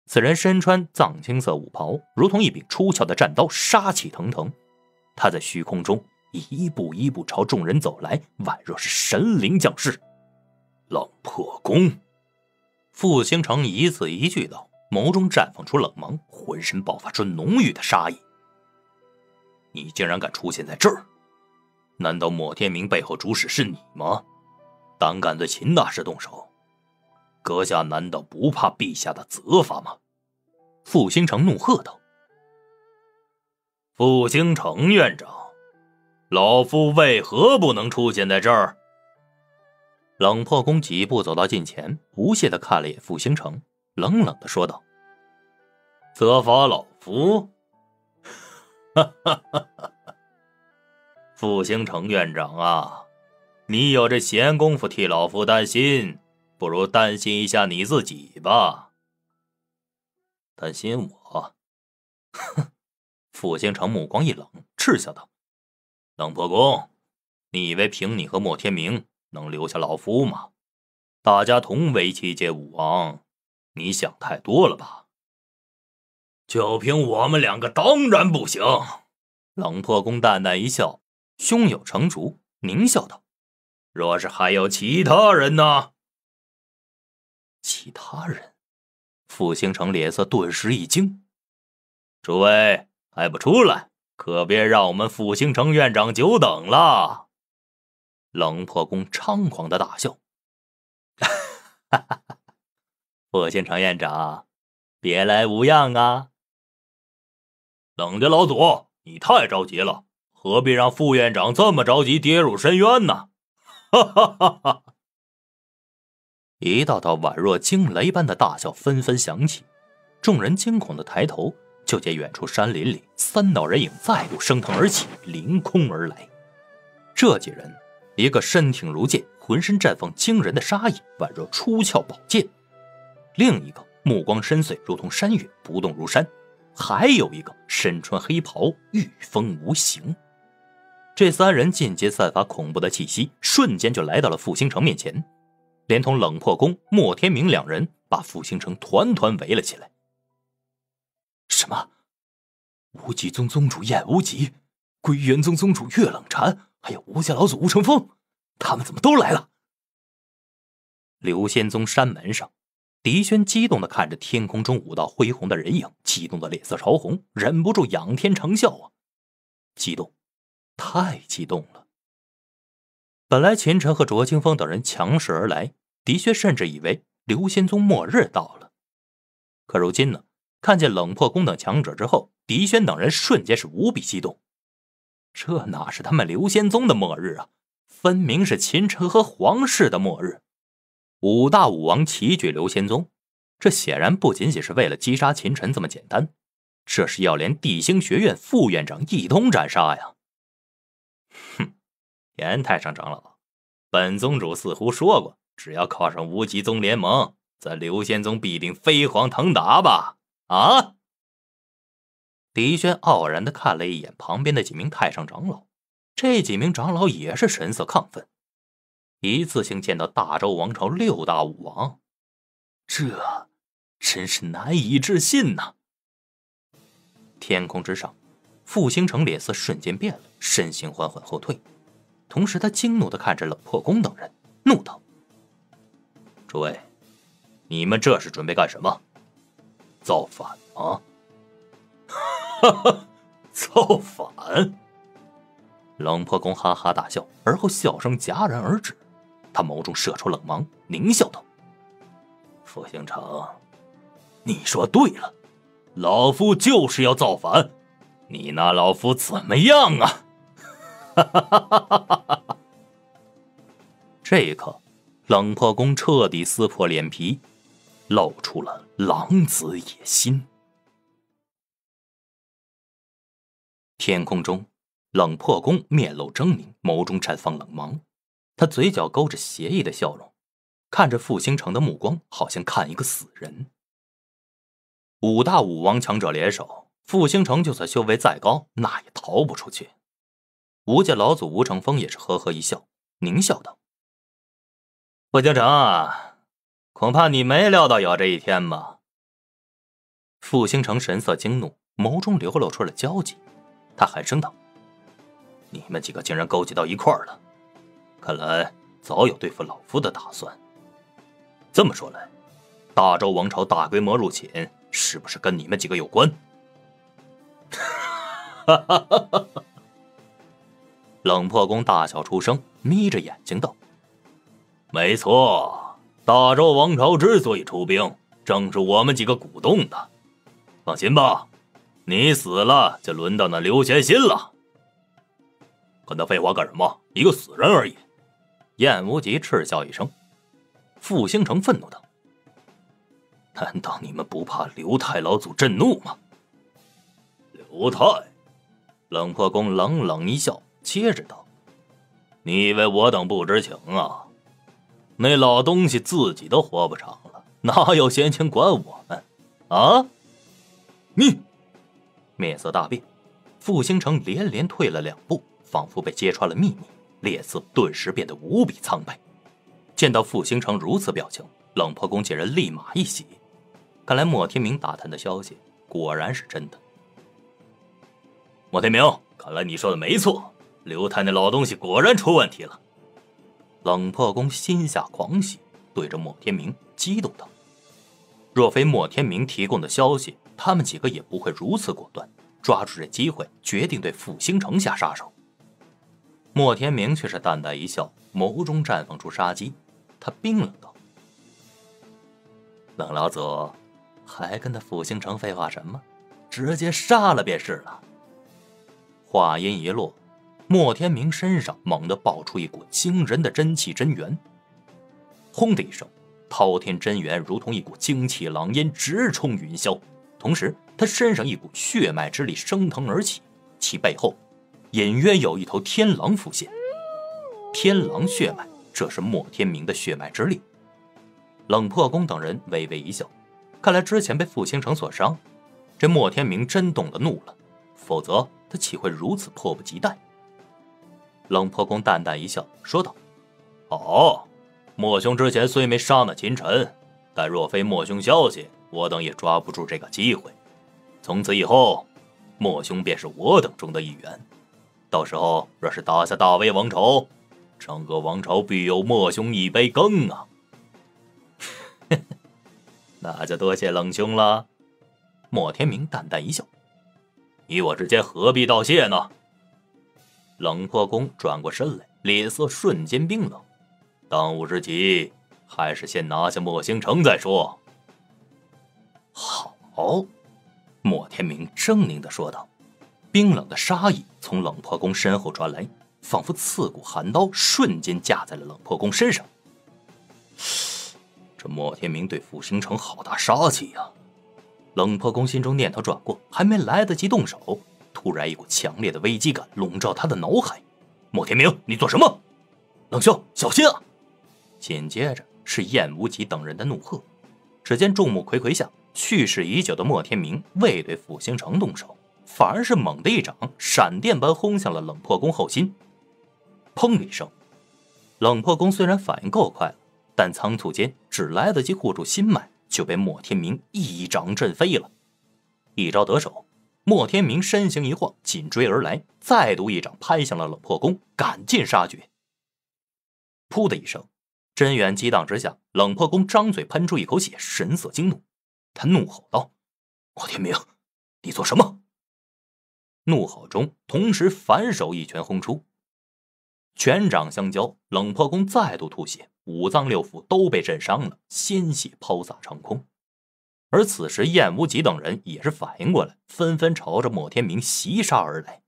此人身穿藏青色武袍，如同一柄出鞘的战刀，杀气腾腾。他在虚空中一步一步朝众人走来，宛若是神灵降世。冷破宫，傅兴成一字一句道，眸中绽放出冷芒，浑身爆发出浓郁的杀意。你竟然敢出现在这儿？难道莫天明背后主使是你吗？胆敢对秦大师动手，阁下难道不怕陛下的责罚吗？傅兴成怒喝道。傅兴成院长，老夫为何不能出现在这儿？冷破宫几步走到近前，不屑地看了眼傅兴成，冷冷地说道：责罚老夫？哈哈哈哈！傅兴成院长啊，你有这闲工夫替老夫担心，不如担心一下你自己吧。担心我？哼！傅兴成目光一冷，嗤笑道：冷破宫，你以为凭你和莫天明能留下老夫吗？大家同为7阶武王，你想太多了吧？就凭我们两个当然不行。冷破宫淡淡一笑，胸有成竹，狞笑道：若是还有其他人呢？其他人？傅兴成脸色顿时一惊。诸位还不出来，可别让我们傅兴成院长久等了。冷破宫猖狂的大笑。傅兴成院长，别来无恙啊。冷家老祖，你太着急了，何必让副院长这么着急跌入深渊呢？哈哈哈哈！一道道宛若惊雷般的大笑纷纷响起，众人惊恐的抬头，就见远处山林里3道人影再度升腾而起，凌空而来。这几人，一个身挺如剑，浑身绽放惊人的杀意，宛若出鞘宝剑；另一个目光深邃，如同山岳，不动如山；还有一个身穿黑袍，御风无形。这3人尽皆散发恐怖的气息，瞬间就来到了傅兴成面前，连同冷破宫、莫天明2人把傅兴成团团围了起来。什么？无极宗宗主燕无极，归元宗宗主岳冷禅，还有吴家老祖吴成风，他们怎么都来了？刘仙宗山门上，狄轩激动地看着天空中5道恢宏的人影，激动的脸色潮红，忍不住仰天长啸啊！激动，太激动了。本来秦晨和卓清风等人强势而来，狄轩甚至以为刘仙宗末日到了。可如今呢，看见冷破宫等强者之后，狄轩等人瞬间是无比激动。这哪是他们刘仙宗的末日啊，分明是秦晨和皇室的末日。5大武王齐聚刘仙宗，这显然不仅仅是为了击杀秦晨这么简单，这是要连地星学院副院长一同斩杀呀！哼，严太上长老，本宗主似乎说过，只要靠上无极宗联盟，咱刘仙宗必定飞黄腾达吧？啊！狄轩傲然地看了一眼旁边的几名太上长老，这几名长老也是神色亢奋。一次性见到大周王朝6大武王，这真是难以置信呐！天空之上，傅兴成脸色瞬间变了，身形缓缓后退，同时他惊怒地看着冷破宫等人，怒道：诸位，你们这是准备干什么？造反吗？哈哈，造反！冷破宫哈哈大笑，而后笑声戛然而止。他眸中射出冷芒，狞笑道：傅兴成，你说对了，老夫就是要造反，你拿老夫怎么样啊？哈哈哈哈哈！这一刻，冷破宫彻底撕破脸皮，露出了狼子野心。天空中，冷破宫面露狰狞，眸中绽放冷芒。他嘴角勾着邪异的笑容，看着傅兴成的目光好像看一个死人。5大武王强者联手，傅兴成就算修为再高，那也逃不出去。吴家老祖吴成风也是呵呵一笑，狞笑道：傅兴成啊，恐怕你没料到有这一天吧？ 傅兴成神色惊怒，眸中流露出了焦急，他喊声道：你们几个竟然勾结到一块儿了，看来早有对付老夫的打算。这么说来，大周王朝大规模入侵是不是跟你们几个有关？冷破公大笑出声，眯着眼睛道：没错，大周王朝之所以出兵，正是我们几个鼓动的。放心吧，你死了就轮到那刘贤心了。跟他废话干什么？一个死人而已。燕无极嗤笑一声。傅兴成愤怒道：难道你们不怕刘太老祖震怒吗？刘太，冷破公冷冷一笑，接着道：你以为我等不知情啊？那老东西自己都活不长了，哪有闲情管我们啊？你！面色大变，傅兴成连连退了2步，仿佛被揭穿了秘密，脸色顿时变得无比苍白。见到傅兴成如此表情，冷破公竟然立马一喜，看来莫天明打探的消息果然是真的。莫天明，看来你说的没错，刘太那老东西果然出问题了。冷破公心下狂喜，对着莫天明激动道：若非莫天明提供的消息，他们几个也不会如此果断，抓住这机会决定对傅兴成下杀手。莫天明却是淡淡一笑，眸中绽放出杀机，他冰冷道：冷老祖，还跟他傅兴成废话什么？直接杀了便是了。话音一落，莫天明身上猛地爆出一股惊人的真气真元，轰的一声，滔天真元如同一股精气狼烟直冲云霄，同时他身上一股血脉之力升腾而起，其背后隐约有一头天狼浮现。天狼血脉，这是莫天明的血脉之力。冷破公等人微微一笑，看来之前被傅兴成所伤，这莫天明真动了怒了，否则他岂会如此迫不及待？冷破公淡淡一笑，说道：好，莫兄之前虽没杀那秦尘，但若非莫兄消息，我等也抓不住这个机会。从此以后，莫兄便是我等中的一员，到时候若是打下大魏王朝，整个王朝必有莫兄一杯羹啊！那就多谢冷兄了。莫天明淡淡一笑：你我之间何必道谢呢？冷破公转过身来，脸色瞬间冰冷。当务之急，还是先拿下莫兴城再说。好，莫天明狰狞地说道。冰冷的杀意从冷破公身后传来，仿佛刺骨寒刀瞬间架在了冷破公身上。这莫天明对傅兴城好大杀气呀！冷破公心中念头转过，还没来得及动手，突然一股强烈的危机感笼罩他的脑海。莫天明，你做什么？冷兄，小心啊！紧接着是燕无极等人的怒喝。只见众目睽睽下，去世已久的莫天明未对傅兴城动手，反而是猛地一掌，闪电般轰向了冷破公后心。砰的一声，冷破公虽然反应够快了，但仓促间只来得及护住心脉，就被莫天明一掌震飞了。一招得手，莫天明身形一晃，紧追而来，再度一掌拍向了冷破公，赶尽杀绝。噗的一声，真元激荡之下，冷破公张嘴喷出一口血，神色惊怒，他怒吼道：莫天明，你做什么？怒吼中同时反手一拳轰出，拳掌相交，冷破公再度吐血，五脏六腑都被震伤了，鲜血抛洒长空。而此时燕无极等人也是反应过来，纷纷朝着莫天明袭杀而来。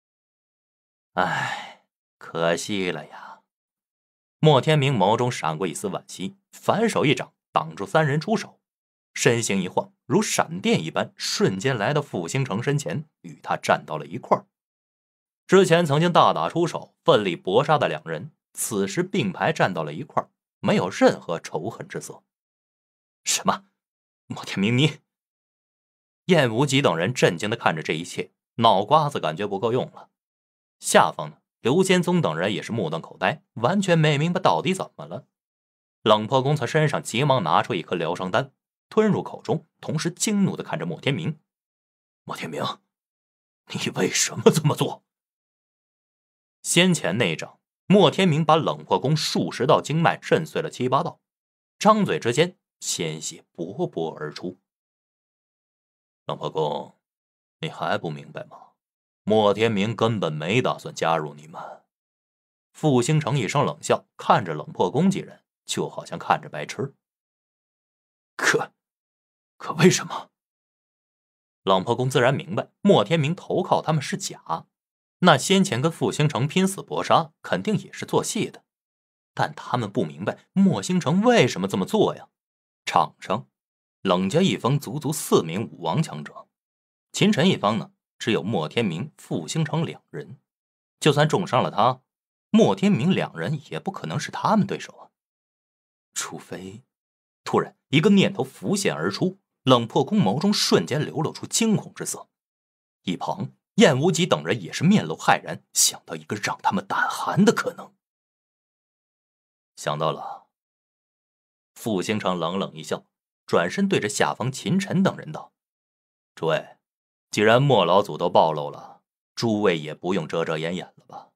唉，可惜了呀！莫天明眸中闪过一丝惋惜，反手一掌挡住3人出手，身形一晃，如闪电一般，瞬间来到傅兴城身前，与他站到了一块儿。之前曾经大打出手，奋力搏杀的2人，此时并排站到了一块儿，没有任何仇恨之色。什么？莫天明你？燕无极等人震惊地看着这一切，脑瓜子感觉不够用了。下方呢，刘仙宗等人也是目瞪口呆，完全没明白到底怎么了。冷破公从身上急忙拿出一颗疗伤丹， 吞入口中，同时惊怒地看着莫天明。莫天明，你为什么这么做？先前那一掌，莫天明把冷破宫数十道经脉震碎了7、8道，张嘴之间鲜血勃勃而出。冷破宫，你还不明白吗？莫天明根本没打算加入你们。傅星城一声冷笑，看着冷破宫几人，就好像看着白痴。可为什么？冷破宫自然明白莫天明投靠他们是假，那先前跟傅星城拼死搏杀肯定也是做戏的，但他们不明白莫星城为什么这么做呀。场上冷家一方足足4名武王强者，秦晨一方呢只有莫天明、傅星城2人，就算重伤了他，莫天明2人也不可能是他们对手啊。除非……突然一个念头浮现而出，冷破宫眸中瞬间流露出惊恐之色。一旁燕无极等人也是面露骇然，想到一个让他们胆寒的可能。想到了。傅星城冷冷一笑，转身对着下方秦晨等人道：诸位，既然莫老祖都暴露了，诸位也不用遮遮掩掩了吧。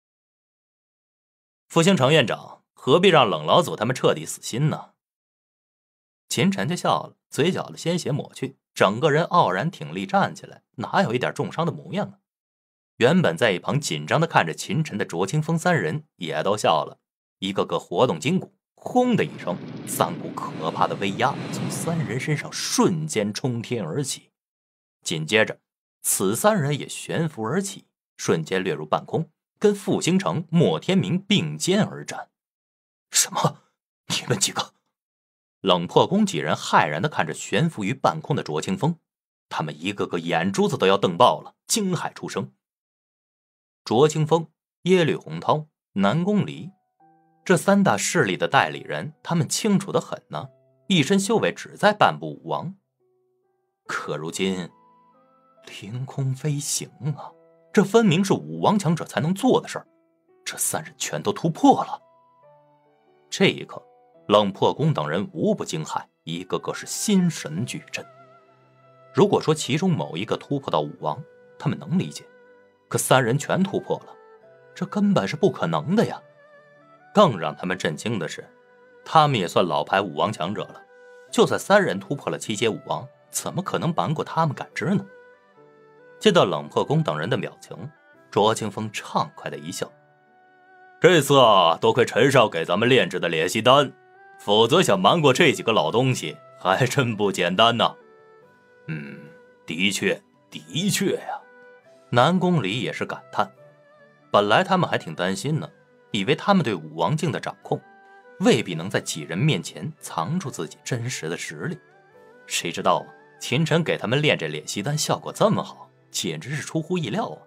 傅星城院长，何必让冷老祖他们彻底死心呢？秦晨就笑了，嘴角的鲜血抹去，整个人傲然挺立站起来，哪有一点重伤的模样啊？原本在一旁紧张的看着秦晨的卓清风3人也都笑了，一个个活动筋骨，轰的一声，3股可怕的威压从3人身上瞬间冲天而起，紧接着此3人也悬浮而起，瞬间掠入半空，跟傅星城、莫天明并肩而战。什么？你们几个？冷破宫几人骇然地看着悬浮于半空的卓清风，他们一个个眼珠子都要瞪爆了，惊骇出声。卓清风、耶律洪涛、南宫离，这3大势力的代理人，他们清楚得很呢，一身修为只在半步武王。可如今凌空飞行啊，这分明是武王强者才能做的事儿，这3人全都突破了。这一刻冷破宫等人无不惊骇，一个个是心神俱震。如果说其中某一个突破到武王，他们能理解，可3人全突破了，这根本是不可能的呀。更让他们震惊的是，他们也算老牌武王强者了，就算3人突破了7阶武王，怎么可能瞒过他们感知呢？见到冷破宫等人的表情，卓清风畅快的一笑：这次啊，多亏陈少给咱们炼制的裂隙丹，否则想瞒过这几个老东西还真不简单呢。的确呀。南宫离也是感叹，本来他们还挺担心呢，以为他们对武王境的掌控未必能在几人面前藏住自己真实的实力，谁知道啊，秦晨给他们炼这裂隙丹效果这么好，简直是出乎意料啊。